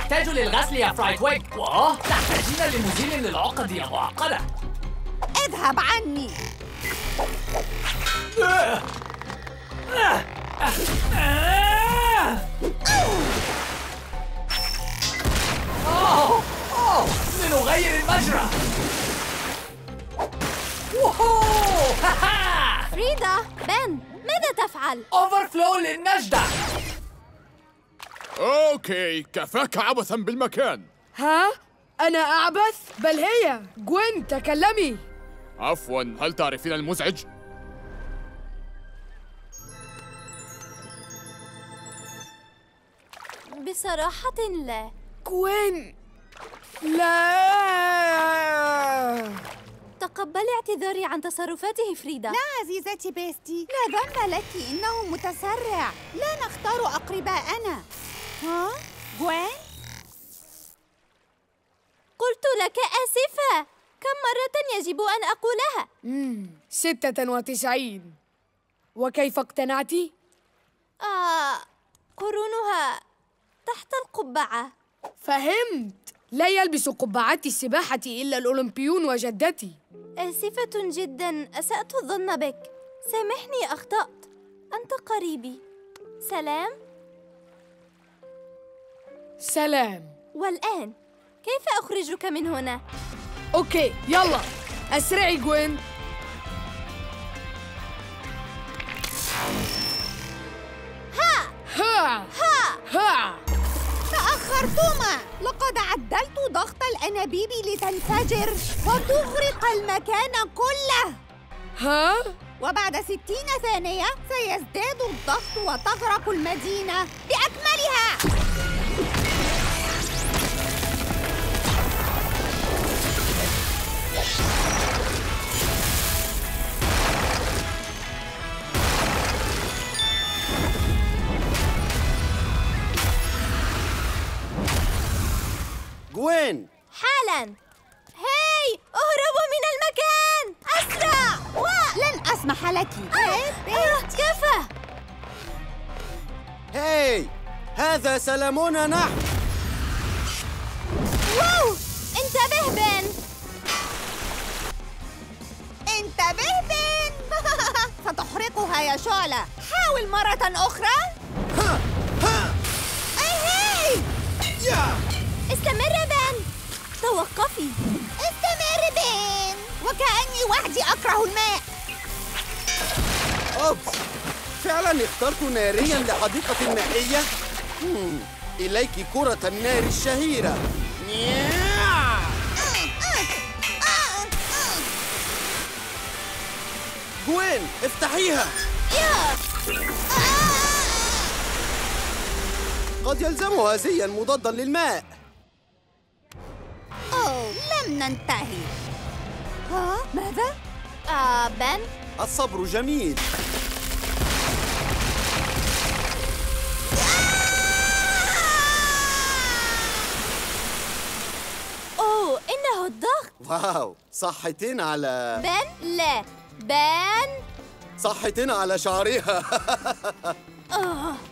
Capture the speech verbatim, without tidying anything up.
نحتاج للغسل يا فرايتويج. وآه تحتاجين لمزيل للعقد يا معقدة. اذهب عني. أوه أوه لنغير المجرى. ووهو فريدا، بن، ماذا تفعل؟ أوفرفلو للنجدة. أوكي، كفاك عبثاً بالمكان. ها؟ أنا أعبث؟ بل هي جوين، تكلمي. عفواً، هل تعرفين المزعج؟ بصراحة لا. جوين، لا. تقبلي اعتذاري عن تصرفاته فريدا. لا عزيزتي بيستي، لا ذنب لك، إنه متسرع. لا نختار أقرباءنا. ها؟ جوين؟ قلت لك آسفة. كم مرة يجب أن أقولها؟ مم. ستة وتسعين. وكيف اقتنعتِ؟ آه قرونها تحت القبعة. فهمت. لا يلبس قبعات السباحة إلا الأولمبيون وجدتي. آسفة جداً، أسأت الظن بك. سامحني، أخطأت. أنت قريبي. سلام. سلام. والآن كيف أخرجك من هنا؟ أوكي، يلا أسرعي جوين. ها ها ها ها. تأخرتما. لقد عدلت ضغط الأنابيب لتنفجر وتغرق المكان كله. ها؟ وبعد ستين ثانية سيزداد الضغط وتغرق المدينة بأكملها. جوين، حالاً. هاي، اهربوا من المكان أسرع. و... لن أسمح لك. آه، كفى. هاي، هذا سلامنا نحن. واو، انتبه بن. انتبه بن. ستحرقها يا شعلة. حاول مرة أخرى. ها ها أي يا استمر بن. توقفي. استمر بن. وكأني وحدي أكره الماء. أوبس، فعلاً اخترت نارياً لحديقة المائية؟ هم. إليك كرة النار الشهيرة. نياع. جوين، افتحيها. يا قد يلزمها زياً مضاداً للماء. أوه، لم ننتهي. ها؟ ماذا؟ آه بن. الصبر جميل. أوه، إنه الضغط. واو، صحتين على بن، لا. بن. صحتين على شعرها. آه